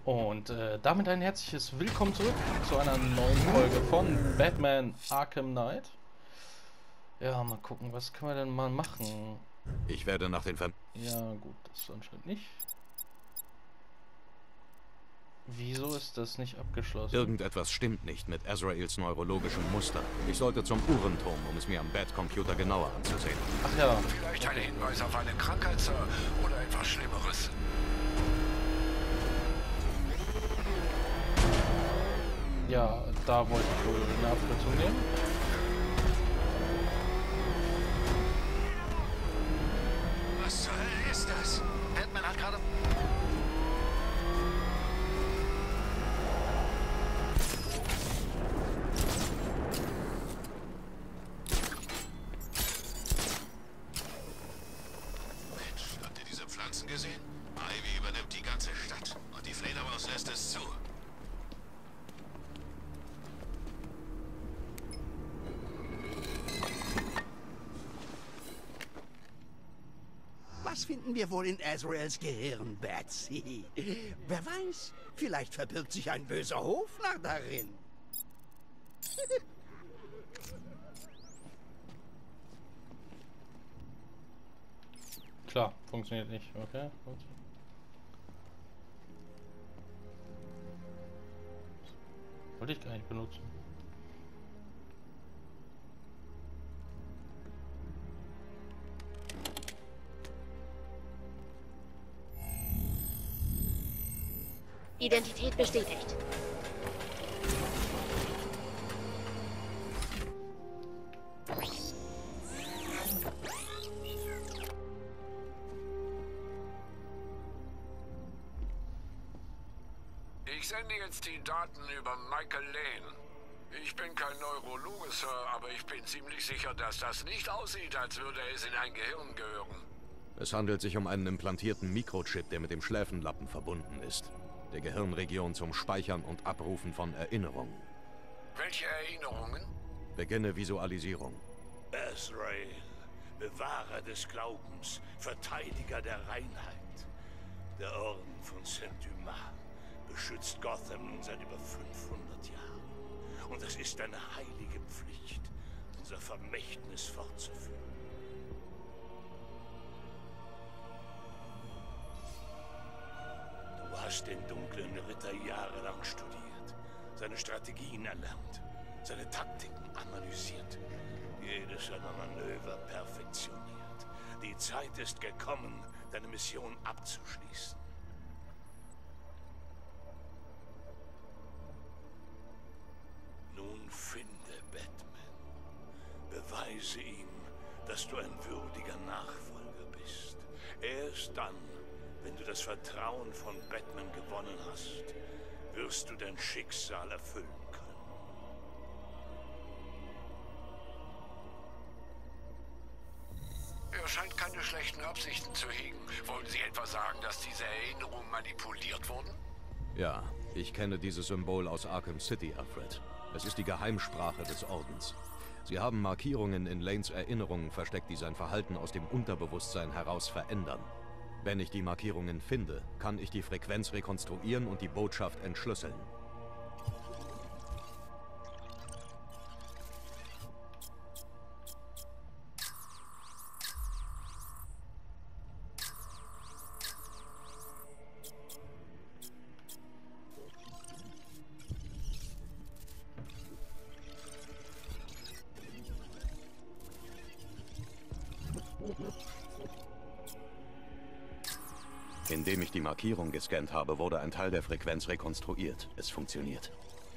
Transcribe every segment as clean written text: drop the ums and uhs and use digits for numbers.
Und damit ein herzliches Willkommen zurück zu einer neuen Folge von Batman Arkham Knight. Ja, mal gucken, was können wir denn mal machen? Ich werde nach den Ja, gut, das anscheinend nicht. Wieso ist das nicht abgeschlossen? Irgendetwas stimmt nicht mit Azraels neurologischem Muster. Ich sollte zum Uhrenturm, um es mir am Bat-Computer genauer anzusehen. Ach ja. Vielleicht ein Hinweis auf eine Krankheit, Sir, oder etwas Schlimmeres. Ja, da wollte ich wohl eine Abkürzung nehmen. Was zur Hölle ist das? Batman hat gerade... Mensch, habt ihr diese Pflanzen gesehen? Ivy übernimmt die ganze Stadt und die Fledermaus lässt es zu. Was finden wir wohl in Azraels Gehirn, Batsy? Wer weiß, vielleicht verbirgt sich ein böser Hofnarr darin. Klar, funktioniert nicht. Okay, gut. Wollte ich gar nicht benutzen. Identität bestätigt. Ich sende jetzt die Daten über Michael Lane. Ich bin kein Neurologe, Sir, aber ich bin ziemlich sicher, dass das nicht aussieht, als würde es in ein Gehirn gehören. Es handelt sich um einen implantierten Mikrochip, der mit dem Schläfenlappen verbunden ist. Der Gehirnregion zum Speichern und Abrufen von Erinnerungen. Welche Erinnerungen? Beginne Visualisierung. Azrael, Bewahrer des Glaubens, Verteidiger der Reinheit. Der Orden von Saint-Dumas beschützt Gotham nun seit über 500 Jahren. Und es ist eine heilige Pflicht, unser Vermächtnis fortzuführen. Du hast den dunklen Ritter jahrelang studiert, seine Strategien erlernt, seine Taktiken analysiert, jedes seiner Manöver perfektioniert. Die Zeit ist gekommen, deine Mission abzuschließen. Nun finde Batman. Beweise ihm, dass du ein würdiger Nachfolger bist. Erst dann, wenn du das Vertrauen von Batman gewonnen hast, wirst du dein Schicksal erfüllen können. Er scheint keine schlechten Absichten zu hegen. Wollen Sie etwa sagen, dass diese Erinnerungen manipuliert wurden? Ja, ich kenne dieses Symbol aus Arkham City, Alfred. Es ist die Geheimsprache des Ordens. Sie haben Markierungen in Lanes Erinnerungen versteckt, die sein Verhalten aus dem Unterbewusstsein heraus verändern. Wenn ich die Markierungen finde, kann ich die Frequenz rekonstruieren und die Botschaft entschlüsseln. Indem ich die Markierung gescannt habe, wurde ein Teil der Frequenz rekonstruiert. Es funktioniert.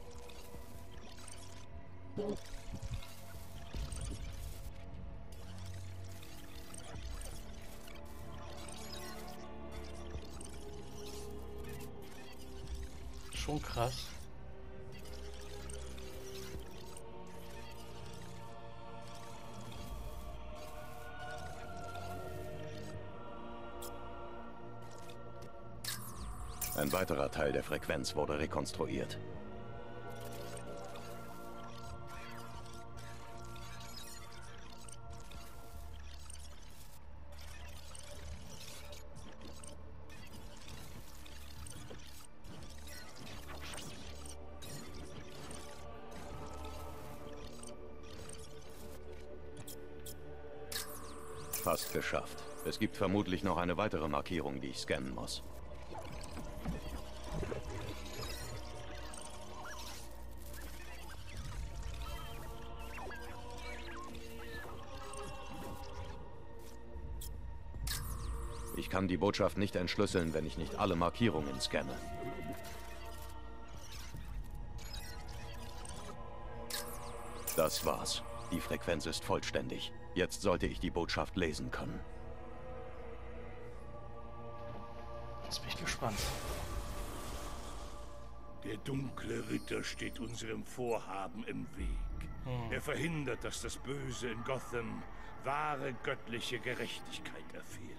Schon krass. Ein weiterer Teil der Frequenz wurde rekonstruiert. Fast geschafft. Es gibt vermutlich noch eine weitere Markierung, die ich scannen muss. Ich kann die Botschaft nicht entschlüsseln, wenn ich nicht alle Markierungen scanne. Das war's. Die Frequenz ist vollständig. Jetzt sollte ich die Botschaft lesen können. Jetzt bin ich gespannt. Der dunkle Ritter steht unserem Vorhaben im Weg. Er verhindert, dass das Böse in Gotham wahre göttliche Gerechtigkeit erfährt.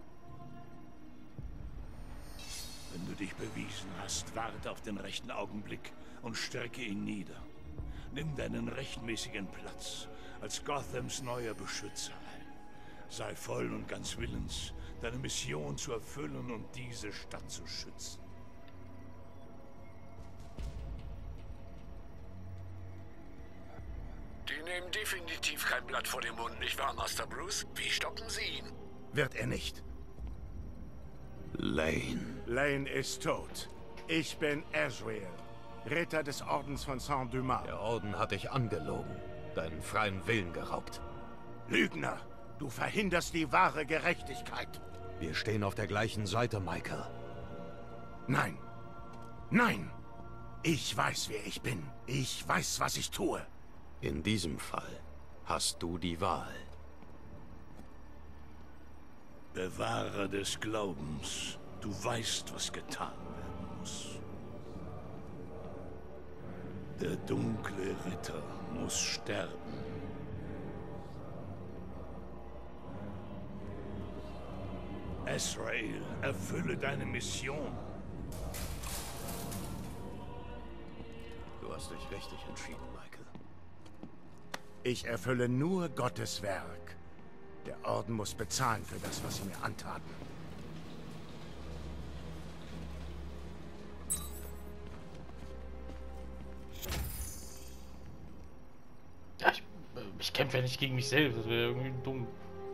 Wenn du dich bewiesen hast, warte auf den rechten Augenblick und strecke ihn nieder. Nimm deinen rechtmäßigen Platz als Gothams neuer Beschützer ein. Sei voll und ganz willens, deine Mission zu erfüllen und diese Stadt zu schützen. Die nehmen definitiv kein Blatt vor den Mund, nicht wahr, Master Bruce? Wie stoppen Sie ihn? Wird er nicht. Lane. Lane ist tot. Ich bin Azrael, Ritter des Ordens von Saint-Dumas. Der Orden hat dich angelogen, deinen freien Willen geraubt. Lügner, du verhinderst die wahre Gerechtigkeit. Wir stehen auf der gleichen Seite, Michael. Nein. Nein. Ich weiß, wer ich bin. Ich weiß, was ich tue. In diesem Fall hast du die Wahl. Bewahrer des Glaubens, du weißt, was getan werden muss. Der dunkle Ritter muss sterben. Azrael, erfülle deine Mission. Du hast dich richtig entschieden, Michael. Ich erfülle nur Gottes Werk. Der Orden muss bezahlen für das, was sie mir antaten. Ja, ich kämpfe ja nicht gegen mich selbst, das wäre irgendwie dumm.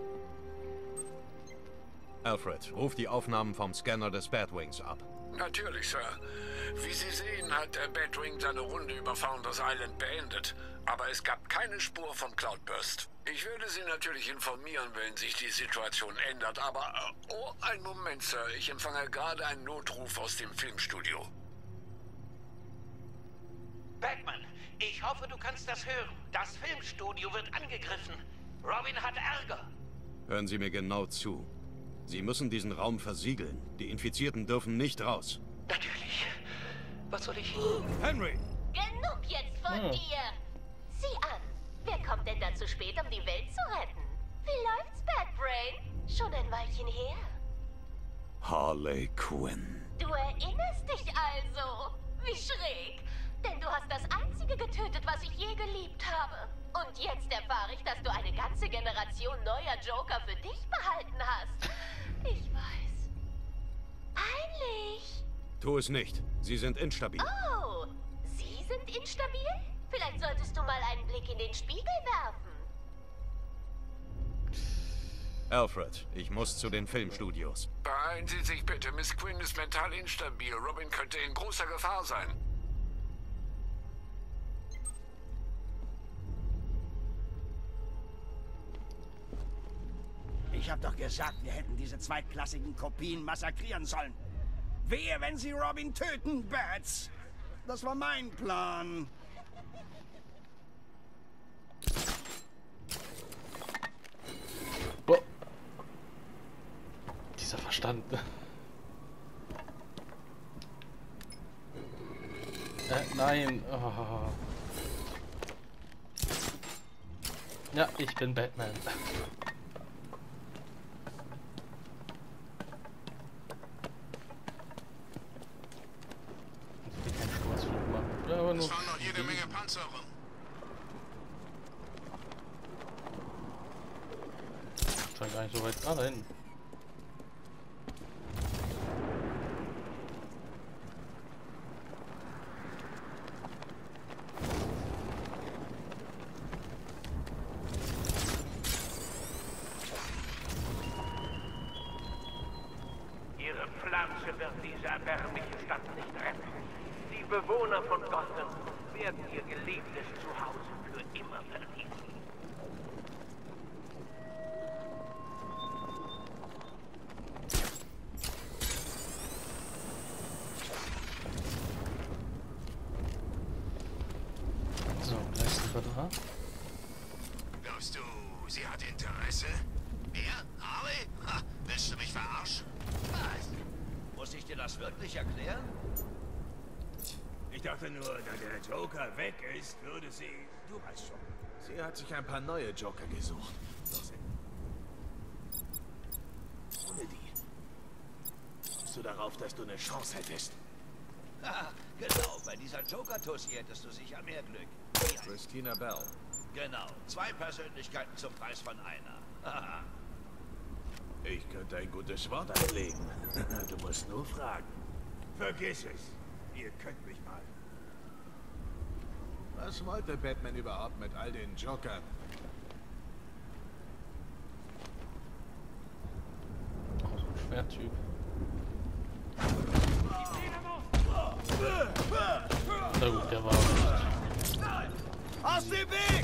Alfred, ruf die Aufnahmen vom Scanner des Batwings ab. Natürlich, Sir. Wie Sie sehen, hat der Batwing seine Runde über Founders Island beendet. Aber es gab keine Spur vom Cloudburst. Ich würde Sie natürlich informieren, wenn sich die Situation ändert, aber... oh, einen Moment, Sir. Ich empfange gerade einen Notruf aus dem Filmstudio. Batman, ich hoffe, du kannst das hören. Das Filmstudio wird angegriffen. Robin hat Ärger. Hören Sie mir genau zu. Sie müssen diesen Raum versiegeln. Die Infizierten dürfen nicht raus. Natürlich. Was soll ich... Henry! Genug jetzt von dir! Sieh an, wer kommt denn da zu spät, um die Welt zu retten? Wie läuft's, Batbrain? Schon ein Weilchen her. Harley Quinn. Du erinnerst dich also? Wie schräg. Denn du hast das Einzige getötet, was ich je geliebt habe. Und jetzt erfahre ich, dass du eine ganze Generation neuer Joker für dich behalten hast. Ich weiß. Peinlich. Tu es nicht. Sie sind instabil. Oh, Sie sind instabil? Vielleicht solltest du mal einen Blick in den Spiegel werfen. Alfred, ich muss zu den Filmstudios. Beeilen Sie sich bitte. Miss Quinn ist mental instabil. Robin könnte in großer Gefahr sein. Ich hab doch gesagt, wir hätten diese zweitklassigen Kopien massakrieren sollen. Wehe, wenn sie Robin töten, Bats. Das war mein Plan. Boah. Dieser Verstand. Nein. Oh. Ja, ich bin Batman. Es fahren noch jede Menge Panzer rum. Scheint gar nicht so weit. Ah, da hinten. Attacke wird diese erbärmliche Stadt nicht retten. Die Bewohner von Gotham werden ihr geliebtes Zuhause für immer verlieren. So, gleich sind wir da. Glaubst du, sie hat Interesse? Wer? Harley? Ha, willst du mich verarschen? Was? Muss ich dir das wirklich erklären? Ich dachte nur, da der Joker weg ist, würde sie... Du weißt schon. Sie hat sich ein paar neue Joker gesucht. Ohne die. Kommst du darauf, dass du eine Chance hättest? Haha, genau. Bei dieser Joker-Tussi hättest du sicher mehr Glück. Christina Bell. Genau. 2 Persönlichkeiten zum Preis von einer. Haha. Ich könnte ein gutes Wort einlegen. Du musst nur fragen. Vergiss es. Ihr könnt mich mal. Was wollte Batman überhaupt mit all den Jokern? Oh, so ein Schwerttyp. Na gut, der war nicht. Aus dem Weg!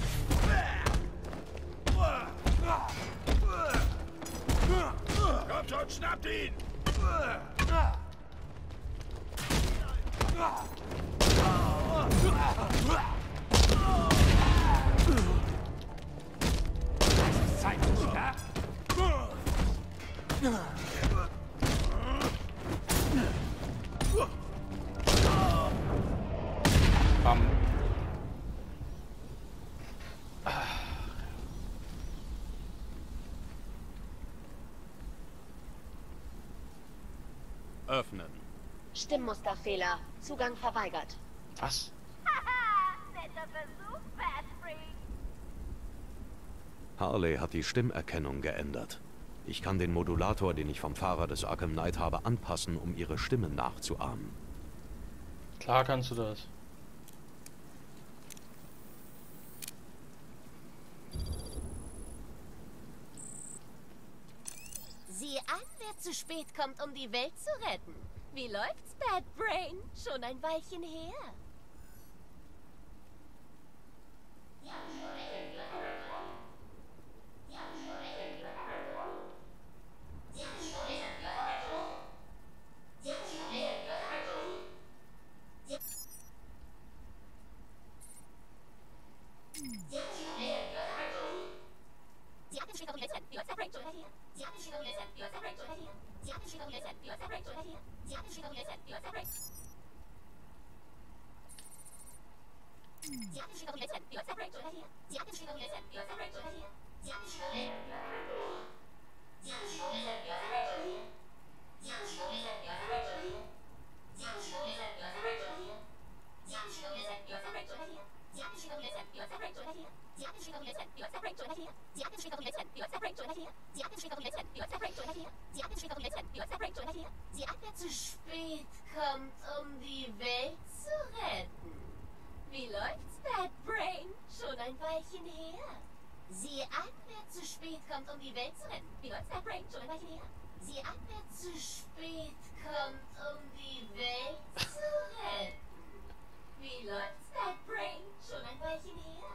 Kommt schon, schnappt ihn! Zeit, ja? Bam. Öffnen. Stimmmusterfehler. Zugang verweigert. Was? Haha, netter Versuch, Bad Freak. Harley hat die Stimmerkennung geändert. Ich kann den Modulator, den ich vom Fahrer des Arkham Knight habe, anpassen, um ihre Stimme nachzuahmen. Klar kannst du das. Sieh an, wer zu spät kommt, um die Welt zu retten. Wie läuft's, Bad Brain? Schon ein Weilchen her. Zu spät kommt, um die Welt zu retten. Wie läuft's, Bad Brain? Schon ein Weilchen her. Sieh an, wer zu spät kommt, um die Welt zu retten. Wie läuft's, Bad Brain? Schon ein Weilchen her. Sieh an, wer zu spät kommt, um die Welt zu retten. Wie läuft's, Bad Brain? Schon ein Weilchen her.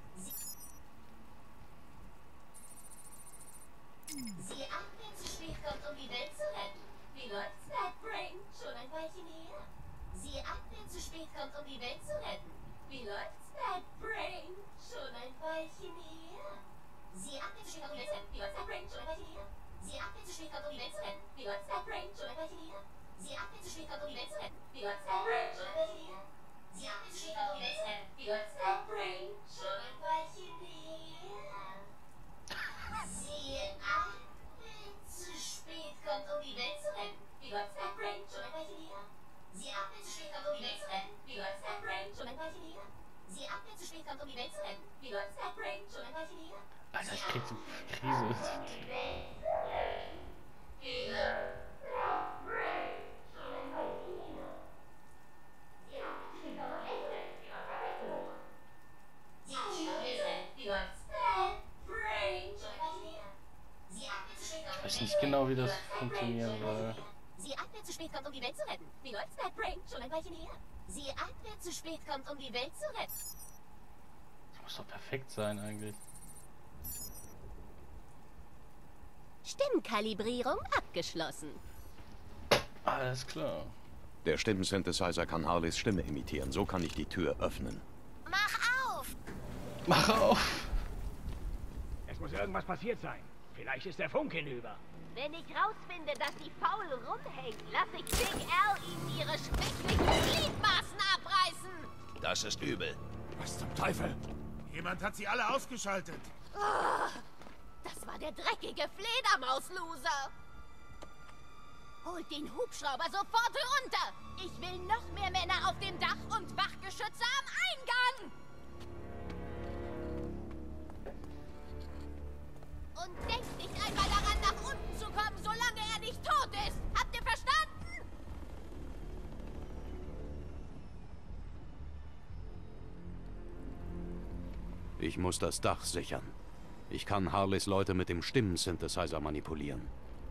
Sieh an, wer zu spät kommt, um die Welt zu retten. Wie läuft's, Bad Brain? Schon ein Weilchen her. Sieh an, wer zu spät kommt, um die Welt zu retten. Wie läuft's, Bad Brain? Schon ein Weilchen her. Sieh an, wer zu spät kommt, um die Welt zu retten. Wie läuft's, Bad Brain? Schon ein Weilchen her. Sieh an, wer zu spät kommt, um die Welt zu retten. Wie läuft's, Bad Brain? Schon ein Weilchen her. Sieh an, wer zu spät kommt, um die Welt zu retten. Wie läuft's, Bad Brain? Schon ein Weilchen her. Sieh an, wer zu spät kommt, um die Welt zu retten. Wie läuft's, Bad Brain? Schon ein Weilchen her. Sieh an, wer zu spät kommt, um die Welt zu retten. Wie läuft's, Bad Brain? Schon ein Weilchen her. Sieh an, wer zu spät kommt, um die Welt zu retten. Wie läuft's, Bad Brain? Schon ein Weilchen her. Sieh an, wer zu spät kommt, um die Welt zu retten. Wie läuft's, Bad Brain? Schon ein Weilchen her. Alter, ich krieg so Krise. Ich weiß nicht genau, wie das funktionieren soll. Sieh an, wer wer zu spät kommt, um die Welt zu retten. Wie läuft's, Batbrain? Schon ein Weilchen her. Sieh an, wer zu spät kommt, um die Welt zu retten. Das muss doch perfekt sein eigentlich. Stimmkalibrierung abgeschlossen. Alles klar. Der Stimmensynthesizer kann Harleys Stimme imitieren. So kann ich die Tür öffnen. Mach auf! Mach auf! Es muss irgendwas passiert sein. Vielleicht ist der Funk hinüber. Wenn ich rausfinde, dass sie faul rumhängen, lasse ich Big Al ihnen ihre schwächlichen Gliedmaßen abreißen. Das ist übel. Was zum Teufel? Jemand hat sie alle ausgeschaltet. Oh, das war der dreckige Fledermaus-Loser. Holt den Hubschrauber sofort runter. Ich will noch mehr Männer auf dem Dach und Wachgeschütze am Eingang. Und denkt nicht einmal daran, nach unten zu kommen, solange er nicht tot ist. Habt ihr verstanden? Ich muss das Dach sichern. Ich kann Harleys Leute mit dem Stimmensynthesizer manipulieren.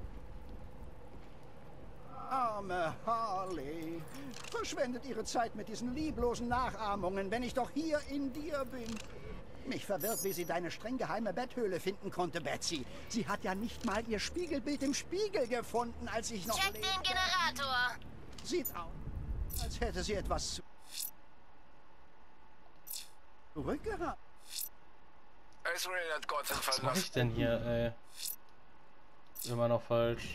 Arme Harley. Verschwendet ihre Zeit mit diesen lieblosen Nachahmungen, wenn ich doch hier in dir bin. Mich verwirrt, wie sie deine streng geheime Betthöhle finden konnte, Betsy. Sie hat ja nicht mal ihr Spiegelbild im Spiegel gefunden, als ich noch Check lebte. den Generator. Sieht aus, als hätte sie etwas zurückgehabt. Ezreal hat Gotham Was mache ich verlassen. denn hier, ey? Immer noch falsch.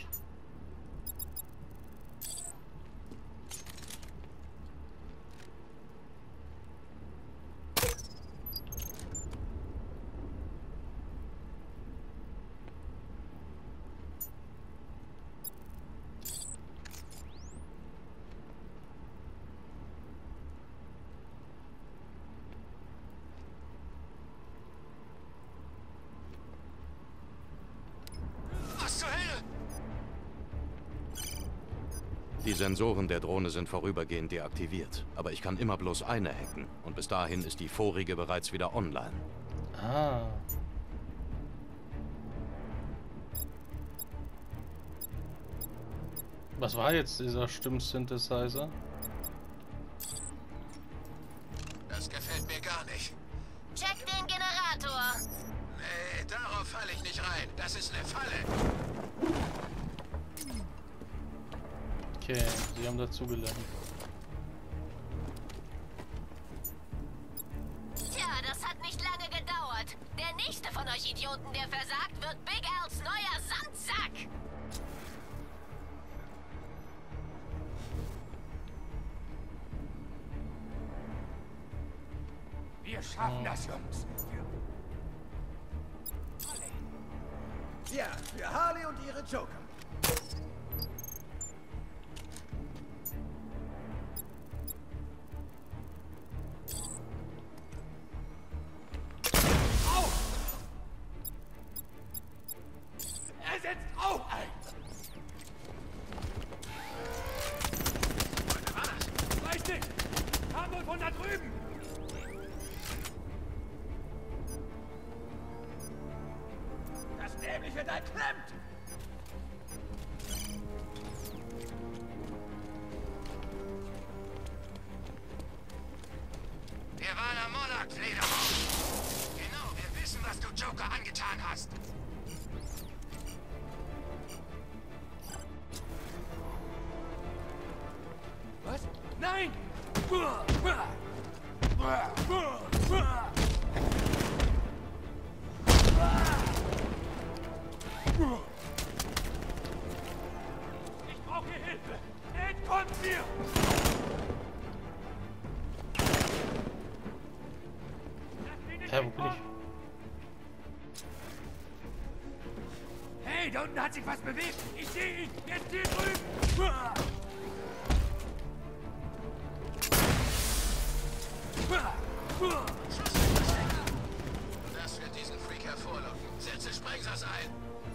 Was zur Hölle? Die Sensoren der Drohne sind vorübergehend deaktiviert. Aber ich kann immer bloß eine hacken. Und bis dahin ist die vorige bereits wieder online. Ah. Was war jetzt dieser Stimmsynthesizer? Das gefällt mir gar nicht. Check den Generator. Nee, darauf falle ich nicht rein. Das ist eine Falle. Okay, sie haben dazugelernt. Tja, das hat nicht lange gedauert. Der nächste von euch Idioten, der versagt, wird Big Als neuer Sandsack. Wir schaffen das, Jungs. Ja, für Harley und ihre Joker. Er setzt auch ein. Wer war das? Weiß nicht. Kam wohl von da drüben. Das dämliche Teil klemmt. Wir waren am Monarch, Fledermaus. Genau, wir wissen, was du Joker angetan hast. Was? Nein! Ich brauche Hilfe! Ed, kommt mir! Hä, wo bin ich? Hey, da unten hat sich was bewegt! Ich sehe ihn! Jetzt hier drüben! Das wird diesen Freak hervorlocken. Setze Sprengsatz ein.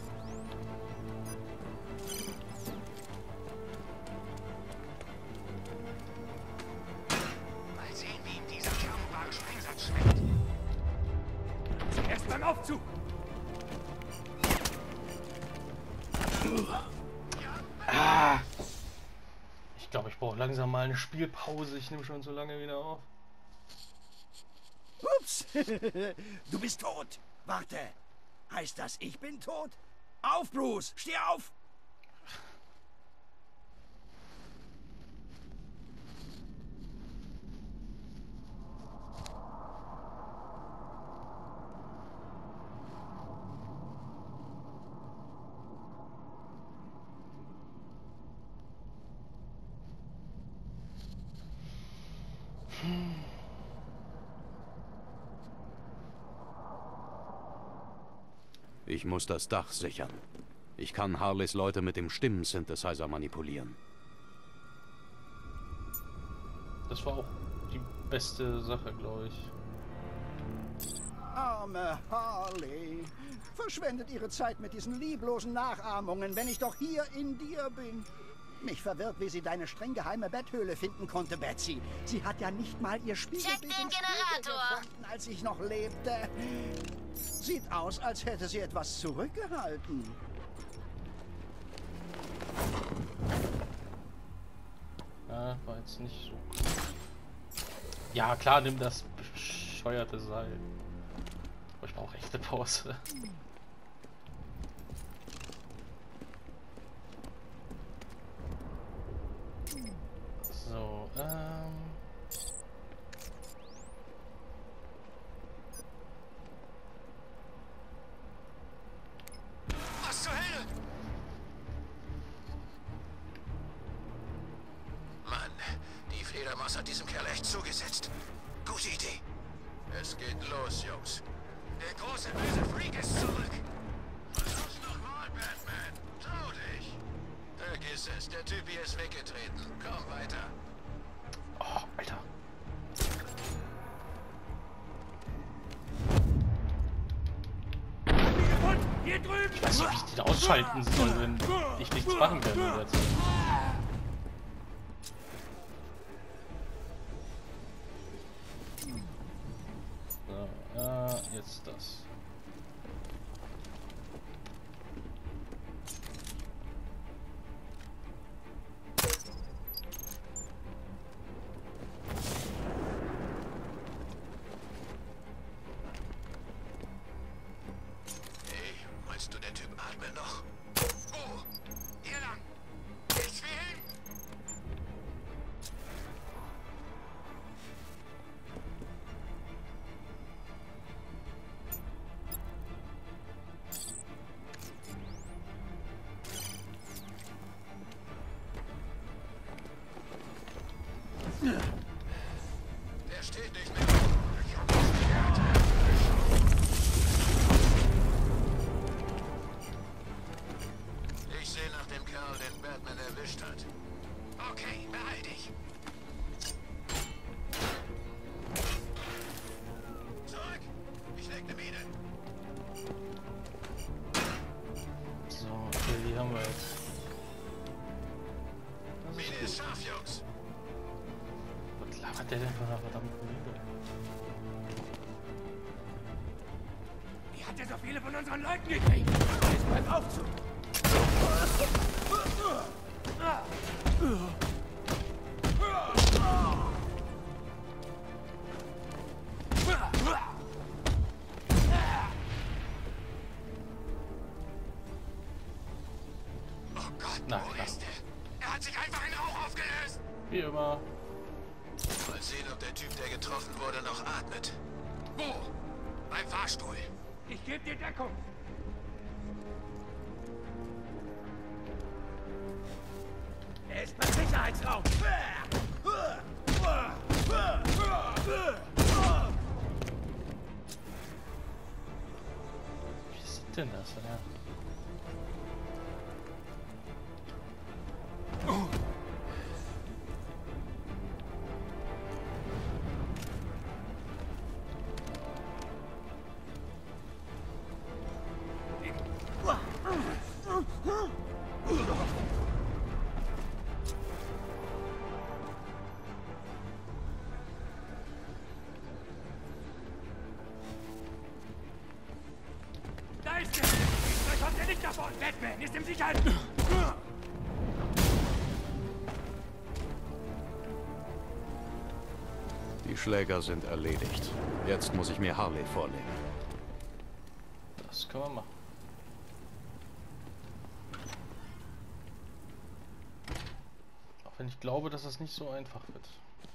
Mal sehen, wie ihm dieser schaumbare Sprengsatz schmeckt. Erst beim Aufzug! brauche langsam mal eine Spielpause. Ich nehme schon so lange wieder auf. Ups. Du bist tot. Warte. Heißt das, ich bin tot? Auf, Bruce. Steh auf. Ich muss das Dach sichern. Ich kann Harleys Leute mit dem Stimmensynthesizer manipulieren. Das war auch die beste Sache, glaube ich. Arme Harley. Verschwendet ihre Zeit mit diesen lieblosen Nachahmungen, wenn ich doch hier in dir bin. Mich verwirrt, wie sie deine streng geheime Betthöhle finden konnte, Betsy. Sie hat ja nicht mal ihr Spiegelbild Check den im Spiegel Generator. gefunden, als ich noch lebte. Sieht aus, als hätte sie etwas zurückgehalten. Ja, war jetzt nicht so cool. Ja, klar, nimm das bescheuerte Seil. Aber ich brauche echte Pause. So, Was zur Hölle? Mann, die Fledermaus hat diesem Kerl echt zugesetzt. Gute Idee. Es geht los, Jungs. Der große böse Freak ist zurück. Versuch's nochmal, Batman. Trau dich. Vergiss es, der Typ hier ist weggetreten. Komm weiter. oh, Alter. Hier drüben! Ich weiß nicht, wie ich den ausschalten soll, wenn ich nichts machen kann in der Zeit. So, jetzt das. Hey, meinst du, der Typ atmet noch? Oh, hier lang. Ich will hin. Der steht nicht mehr. Ich sehe nach dem Kerl, den Batman erwischt hat. Okay, beeil dich. Zurück! Ich leg ne Mine. So, okay, die haben wir jetzt. Mine ist scharf, Jungs. Was labert der denn von einer verdammten Lüge? Wie hat er so viele von unseren Leuten gekriegt? Jetzt bleib auf zu! Oh Gott, Na wo klar. ist er? Er hat sich einfach in Rauch aufgelöst. Wie immer. Mal sehen, ob der Typ, der getroffen wurde, noch atmet. Wo? Beim Fahrstuhl. Ich gebe dir Deckung! Er ist beim Sicherheitsraum! Wie sieht denn das? Ja? Da ist er! Da kommt er nicht davon! Batman ist im Sicherheit! Die Schläger sind erledigt. Jetzt muss ich mir Harley vornehmen. Das können wir machen. Auch wenn ich glaube, dass es nicht so einfach wird.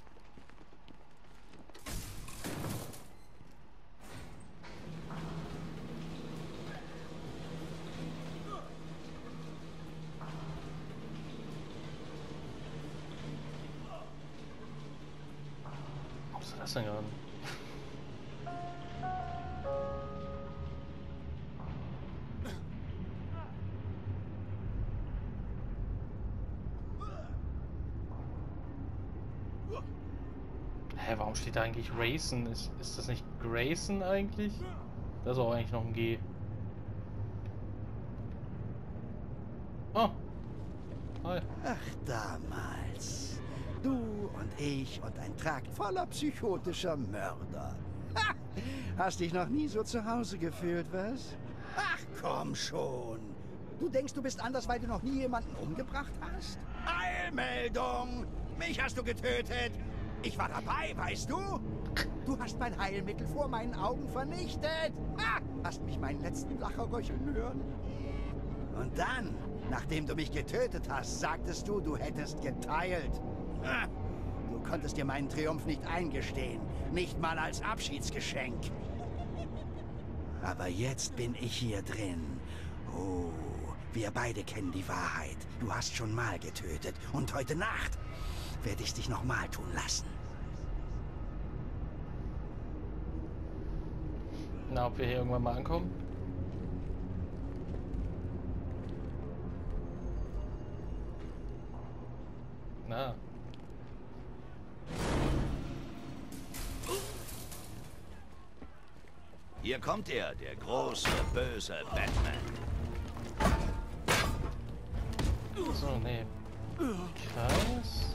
Was ist das denn gerade? Hä, warum steht da eigentlich Racen? Ist das nicht Grayson eigentlich? Das ist auch eigentlich noch ein G. Oh. Hi. Ach, damals. Du und ich und ein Trakt voller psychotischer Mörder. Ha! Hast dich noch nie so zu Hause gefühlt, was? Ach, komm schon. Du denkst, du bist anders, weil du noch nie jemanden umgebracht hast? Heilmeldung! Mich hast du getötet! Ich war dabei, weißt du? Du hast mein Heilmittel vor meinen Augen vernichtet! Ha! Hast mich meinen letzten Lacher röcheln hören? Und dann, nachdem du mich getötet hast, sagtest du, du hättest geteilt. Ha! Du konntest dir meinen Triumph nicht eingestehen. Nicht mal als Abschiedsgeschenk. Aber jetzt bin ich hier drin. Oh, wir beide kennen die Wahrheit. Du hast schon mal getötet. Und heute Nacht werde ich dich noch mal tun lassen. Na, ob wir hier irgendwann mal ankommen? Na. Hier kommt er, der große, böse Batman. So, nee. Kreis.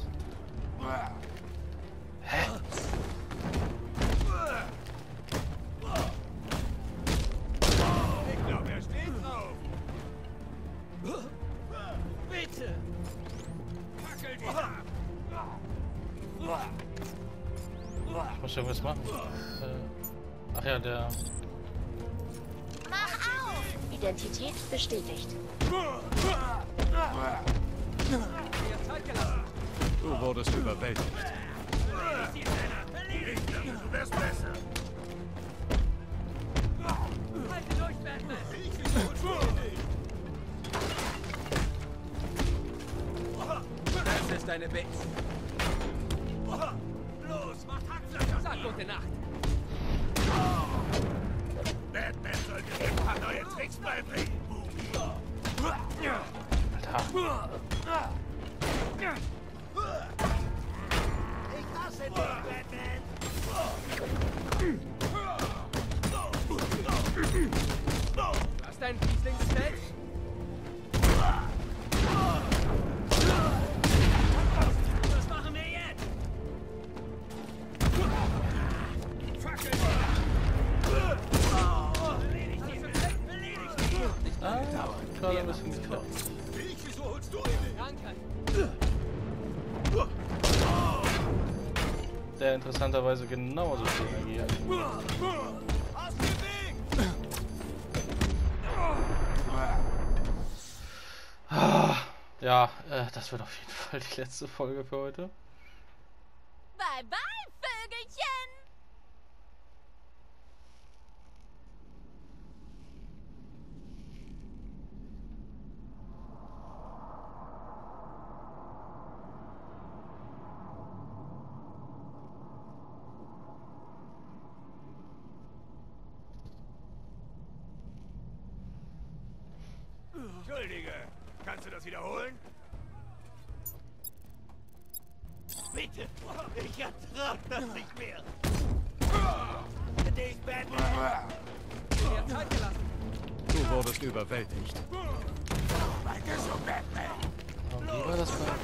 Hä? Ich glaube, er steht drauf. Bitte. Fackel dich ab. Ich muss irgendwas machen. Ach ja, der... Mach auf! Identität bestätigt. Du wurdest überwältigt. Du wärst besser. Halte durch, Batman! Das ist deine Base. Los, mach Hackfleisch aus Sag gute Nacht. Batman sollte dir ein paar neue Tricks beibringen. Ich hasse dich, Batman! Hast deinen Fiesling bestellt? Was machen wir jetzt? Fackel! Gerade ein bisschen geklappt. Wieso holst du ihn? Danke. Der interessanterweise genauso viel Energie hat. Aus dem Weg! Ja, das wird auf jeden Fall die letzte Folge für heute. Bye bye, Vögelchen! Entschuldige, kannst du das wiederholen? Bitte, ich ertrag das nicht mehr. Dich, Batman! Mehr Zeit gelassen. Du wurdest überwältigt. Weiter so, Batman! Wie war das bei...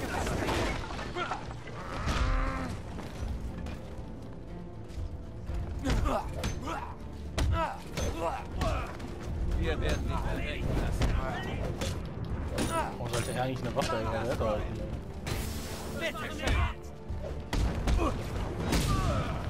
Wir werden nicht mehr recht lassen. Warum sollte er eigentlich eine Waffe in der Welt halten? Bitte schön.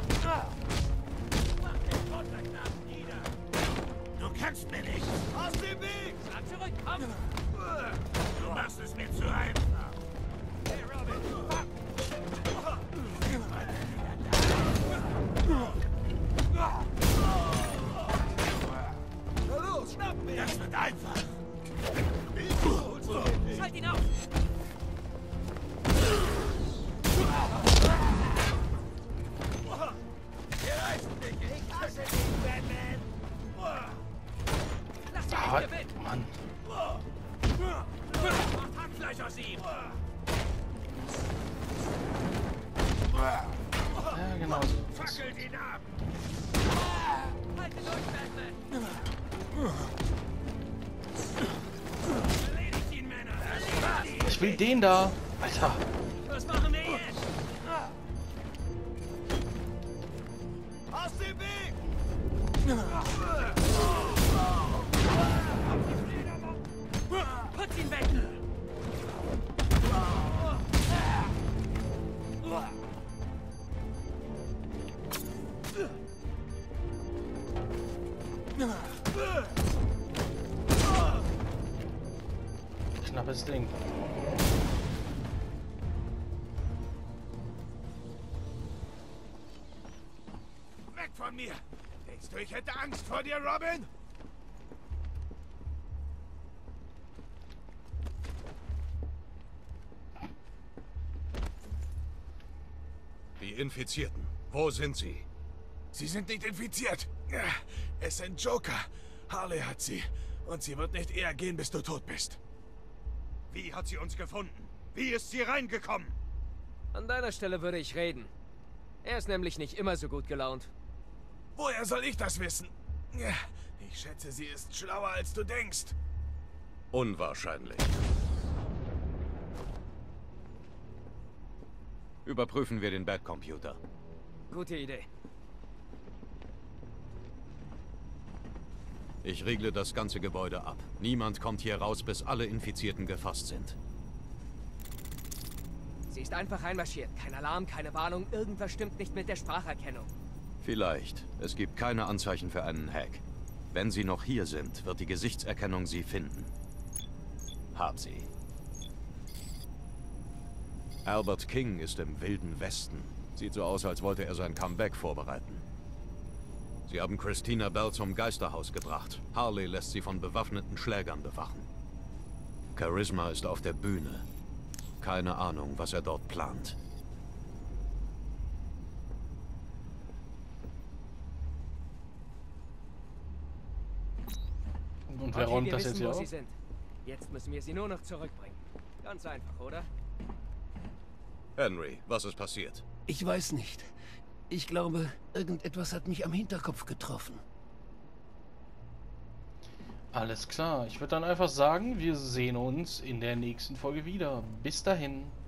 Genau so. Fackelt ihn ab! Haltet euch, Batman! Erledigt ihn, Männer! Erledigt ihn! Ich will den da. Alter. Was machen wir jetzt? Aus dem Weg! Putz ihn weg! Knappes Ding. Weg von mir! Denkst du, ich hätte Angst vor dir, Robin? Die Infizierten. Wo sind sie? Sie sind nicht infiziert. Es sind Joker. Harley hat sie. Und sie wird nicht eher gehen, bis du tot bist. Wie hat sie uns gefunden? Wie ist sie reingekommen? An deiner Stelle würde ich reden. Er ist nämlich nicht immer so gut gelaunt. Woher soll ich das wissen? Ich schätze, sie ist schlauer, als du denkst. Unwahrscheinlich. Überprüfen wir den Batcomputer. Gute Idee. Ich riegle das ganze Gebäude ab. Niemand kommt hier raus, bis alle Infizierten gefasst sind. Sie ist einfach reinmarschiert. Kein Alarm, keine Warnung. Irgendwas stimmt nicht mit der Spracherkennung. Vielleicht. Es gibt keine Anzeichen für einen Hack. Wenn sie noch hier sind, wird die Gesichtserkennung sie finden. Hab sie. Albert King ist im Wilden Westen. Sieht so aus, als wollte er sein Comeback vorbereiten. Sie haben Christina Bell zum Geisterhaus gebracht. Harley lässt sie von bewaffneten Schlägern bewachen. Charisma ist auf der Bühne. Keine Ahnung, was er dort plant. Und wer räumt das jetzt hier wo auf? sie sind. Jetzt müssen wir sie nur noch zurückbringen. Ganz einfach, oder? Henry, was ist passiert? Ich weiß nicht. Ich glaube, irgendetwas hat mich am Hinterkopf getroffen. Alles klar. Ich würde dann einfach sagen, wir sehen uns in der nächsten Folge wieder. Bis dahin.